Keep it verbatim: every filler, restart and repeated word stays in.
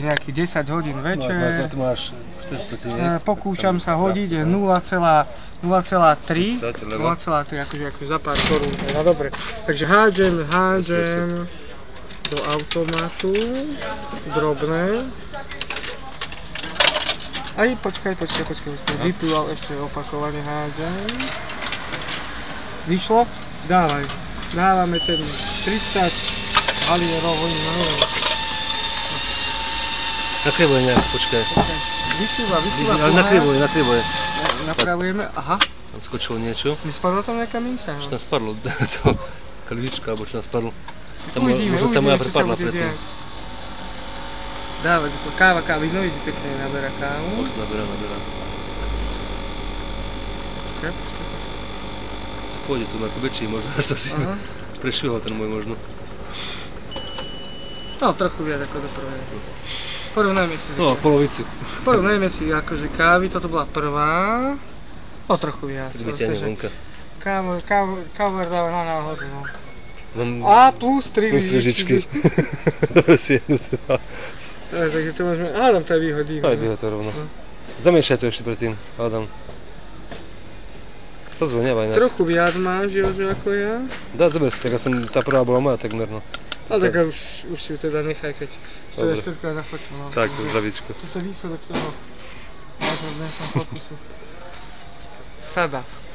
nejakých desať hodín večer. Tu máš Pokúšam sa hodiť nula celá tri, nula celá tri, akože, akože za pár korún. No dobre, takže hádžem, hádžem do automatu, drobné. Aj, počkaj, počkaj, počkaj, počkaj, vyplýval ešte opakovane hádžem. Zišlo? Dávaj. Dávame ten tridsať halierov, hodín na hore. Nakrivo je nejak, počkaj. Vysúva, vysúva. Ale nakrivo je, nakrivo je. Napravujeme, aha. Tam skočilo niečo. Nespadlo tam nejaká minca? Čo tam spadlo? To kalvička, alebo čo tam spadlo. Uvidíme, možno tam moja uvidíme, čo sa prepadla bude predtým. diať. Dávať, káva, káva, vidno, vidí pekne, naberá kávu. Už naberá, naberá. Počkaj, počkaj, počkaj. Pôjde tu na väčší, možno sa si prešvihol ten môj možno. No, trochu viac ako do prvej. Porovnajme si. No, polovicu. Porovnajme si akože kávy, toto bola prvá. O trochu viac. Vyťahne vonka. Kávo, kávo, kávo dáva na náhodu, no. Mám A plus tri plus lyžičky. Si jednu si dal. Takže to môžeme, hádam to aj vyhodíme. Aj vyhod to rovno. Zamiešaj to ešte predtým, hádam. Pozvoňavaj nejak. Trochu viac máš, Jožo, ako ja. Dá, dobre si, tak ja som, tá prvá bola moja takmer, no. Ale tak už, už si ju teda nechaj, keď to je všetko aj nafočím. No. Tak, zdravíčko. Toto je výsledok toho nášho dnešného pokusu. Sada.